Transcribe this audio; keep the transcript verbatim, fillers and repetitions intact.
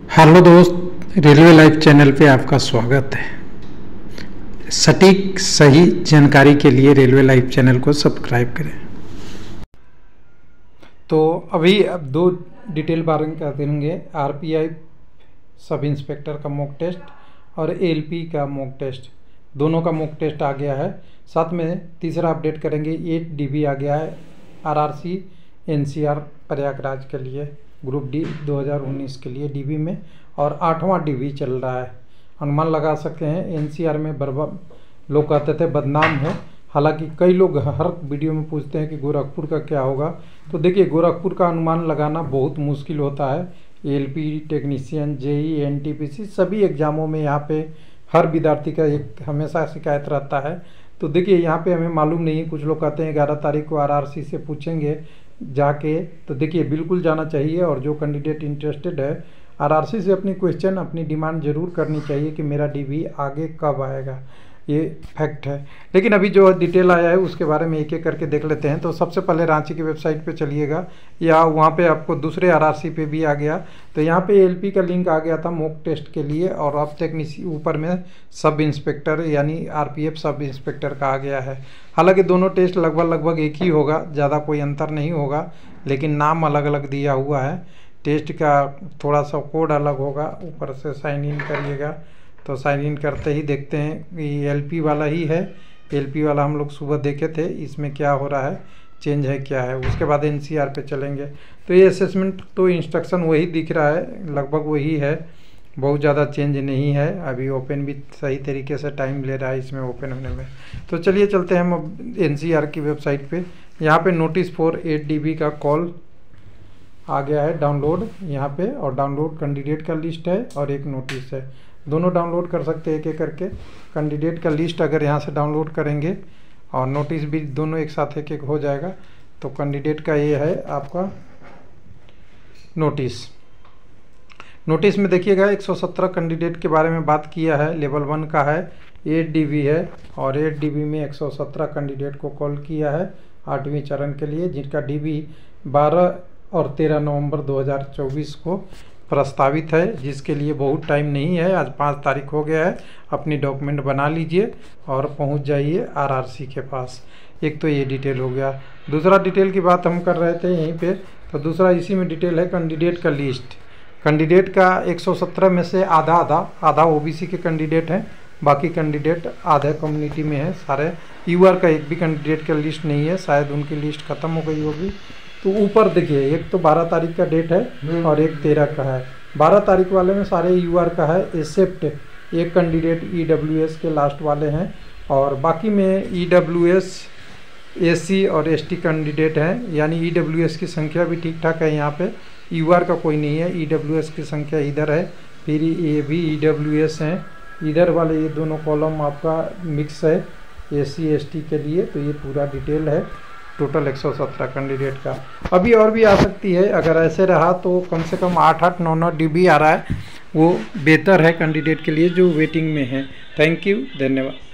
Hello दोस्त, railway live channel पे आपका स्वागत है। सटीक सही जानकारी के लिए रेलवे लाइव चैनल को सब्सक्राइब करें। तो अभी अब दो डिटेल बारे में कर देंगे, आरपीआई सब इंस्पेक्टर का मॉक टेस्ट और एएलपी का मॉक टेस्ट। दोनों का मॉक टेस्ट आ गया है। साथ में तीसरा अपडेट करेंगे, एट डीबी आ गया है आरआरसी एनसीआर प्रयागराज के लिए, ग्रुप डी दो हज़ार उन्नीस के लिए डीबी में, और आठवां डीबी चल रहा है। अनुमान लगा सकते हैं एनसीआर में बर्बाद, लोग कहते थे बदनाम है। हालांकि कई लोग हर वीडियो में पूछते हैं कि गोरखपुर का क्या होगा। तो देखिए, गोरखपुर का अनुमान लगाना बहुत मुश्किल होता है। एएलपी टेक्नीशियन, जेई, एनटीपीसी सभी एग्जामों में यहाँ पे हर विद्यार्थी का एक हमेशा शिकायत रहता है। तो देखिए, यहाँ पे हमें मालूम नहीं। कुछ लोग कहते हैं ग्यारह तारीख को आरआरसी से पूछेंगे जाके। तो देखिए, बिल्कुल जाना चाहिए, और जो कैंडिडेट इंटरेस्टेड है आरआरसी से अपनी क्वेश्चन अपनी डिमांड जरूर करनी चाहिए कि मेरा डीबी आगे कब आएगा। ये फैक्ट है। लेकिन अभी जो डिटेल आया है उसके बारे में एक एक करके देख लेते हैं। तो सबसे पहले रांची की वेबसाइट पे चलिएगा, या वहाँ पे आपको दूसरे आरआरसी पे भी आ गया। तो यहाँ पे एएलपी का लिंक आ गया था मॉक टेस्ट के लिए, और अब तक ऊपर में सब इंस्पेक्टर यानी आरपीएफ सब इंस्पेक्टर का आ गया है। हालांकि दोनों टेस्ट लगभग लगभग एक ही होगा, ज़्यादा कोई अंतर नहीं होगा, लेकिन नाम अलग अलग दिया हुआ है। टेस्ट का थोड़ा सा कोड अलग होगा। ऊपर से साइन इन करिएगा, तो साइन इन करते ही देखते हैं कि एलपी वाला ही है। एलपी वाला हम लोग सुबह देखे थे, इसमें क्या हो रहा है, चेंज है क्या है। उसके बाद एनसीआर पे चलेंगे। तो ये असेसमेंट तो इंस्ट्रक्शन वही दिख रहा है, लगभग वही है, बहुत ज़्यादा चेंज नहीं है। अभी ओपन भी सही तरीके से टाइम ले रहा है इसमें ओपन होने में। तो चलिए चलते हैं हम अब एनसीआर की वेबसाइट पे। यहाँ पे नोटिस फॉर एट डीबी का कॉल आ गया है डाउनलोड यहाँ पे, और डाउनलोड कैंडिडेट का लिस्ट है और एक नोटिस है। दोनों डाउनलोड कर सकते हैं एक एक करके। कैंडिडेट का लिस्ट अगर यहाँ से डाउनलोड करेंगे और नोटिस भी दोनों एक साथ एक एक हो जाएगा। तो कैंडिडेट का ये है आपका नोटिस। नोटिस में देखिएगा एक सौ सत्रह कैंडिडेट के बारे में बात किया है। लेवल वन का है, एट डीबी है, और एट डीबी में एक सौ सत्रह कैंडिडेट को कॉल किया है आठवीं चरण के लिए, जिनका डीबी बारह और तेरह नवंबर दो हज़ार चौबीस को प्रस्तावित है, जिसके लिए बहुत टाइम नहीं है। आज पाँच तारीख हो गया है। अपनी डॉक्यूमेंट बना लीजिए और पहुंच जाइए आरआरसी के पास। एक तो ये डिटेल हो गया। दूसरा डिटेल की बात हम कर रहे थे यहीं पे, तो दूसरा इसी में डिटेल है कैंडिडेट का लिस्ट। कैंडिडेट का एक सौ सत्रह में से आधा आधा आधा ओबीसी के कैंडिडेट हैं, बाकी कैंडिडेट आधे कम्युनिटी में है सारे। यूआर का एक भी कैंडिडेट का लिस्ट नहीं है, शायद उनकी लिस्ट खत्म हो गई होगी। तो ऊपर देखिए, एक तो बारह तारीख का डेट है और एक तेरह का है। बारह तारीख वाले में सारे यूआर का है, एक्सेप्ट एक कैंडिडेट ईडब्ल्यूएस के लास्ट वाले हैं, और बाकी में ईडब्ल्यूएस, एससी और एसटी कैंडिडेट हैं। यानी ईडब्ल्यूएस की संख्या भी ठीक ठाक है यहाँ पे। यूआर का कोई नहीं है, ईडब्ल्यूएस की संख्या इधर है, फिर ये भी ईडब्ल्यूएस हैं इधर वाले। ये दोनों कॉलम आपका मिक्स है एससी एसटी के लिए। तो ये पूरा डिटेल है टोटल एक सौ सत्रह कैंडिडेट का। अभी और भी आ सकती है। अगर ऐसे रहा तो कम से कम आठ आठ नौ नौ डीबी आ रहा है, वो बेहतर है कैंडिडेट के लिए जो वेटिंग में है। थैंक यू, धन्यवाद।